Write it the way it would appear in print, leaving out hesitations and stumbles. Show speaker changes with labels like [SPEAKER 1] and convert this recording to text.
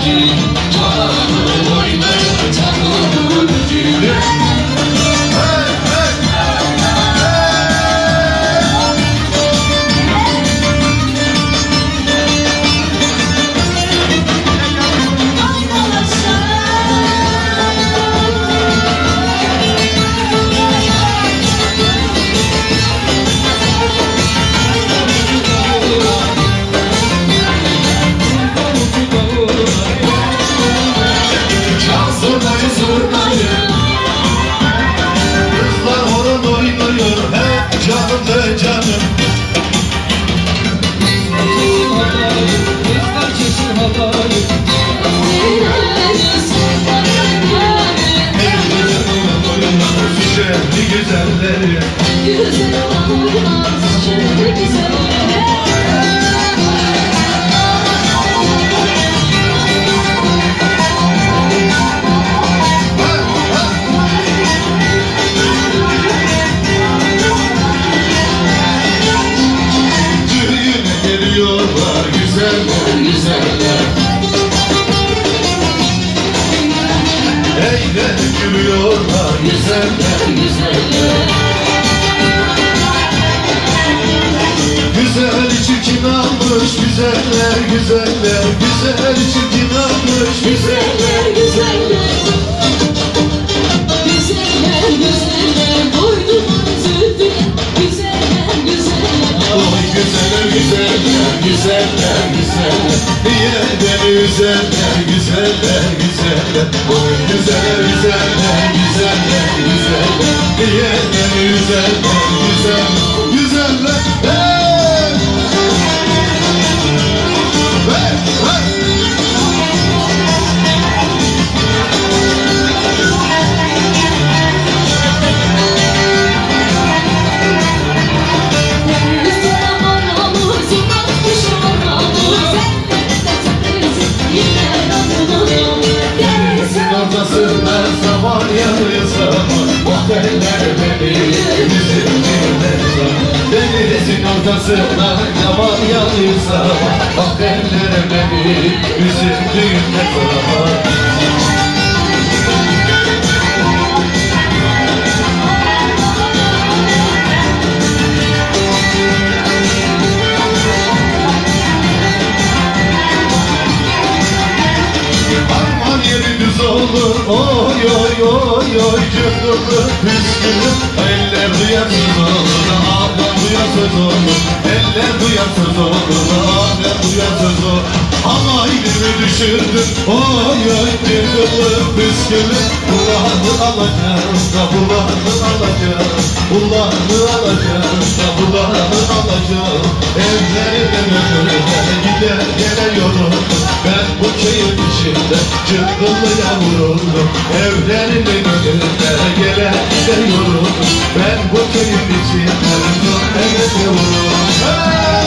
[SPEAKER 1] Gülüyorlar güzeller güzeller. Güzel çirkin almış güzeller güzeller. Güzel çirkin almış güzeller güzeller.
[SPEAKER 2] Güzeller güzeller doydum üzüldüm. Güzeller güzeller.
[SPEAKER 1] Oy güzeller güzeller güzeller güzeller. Niye beni üzerler güzeller güzeller. Oy güzeller güzeller güzeller güzeller. Niye beni üzerler güzeller güzeller. Hey! Hey! Hey! Zaman yanıyorsa bak eller beni üzüldüğüne zaman. Denizin ortasında zaman yanıyorsa bak eller beni üzüldüğüne zaman. Oy oy oy oy cırgılı püskülüm. Eller duyarsız olur, ağlar duyarsız olur. Eller duyarsız olur, ağlar duyarsız olur. Halaydımı düşürdüm, oy oy cırgılı püskülüm. Kulağını alacağım da kulağını alacağım. Kulağını alacağım da kulağını alacağım. Evlerinden ömürden gider geliyorum. Ben bu köyün içinde cırgılıya vuruldum. Evlerimin önüne gelen de yoruldum. Ben bu köyün içinde cırgılıya vuruldum.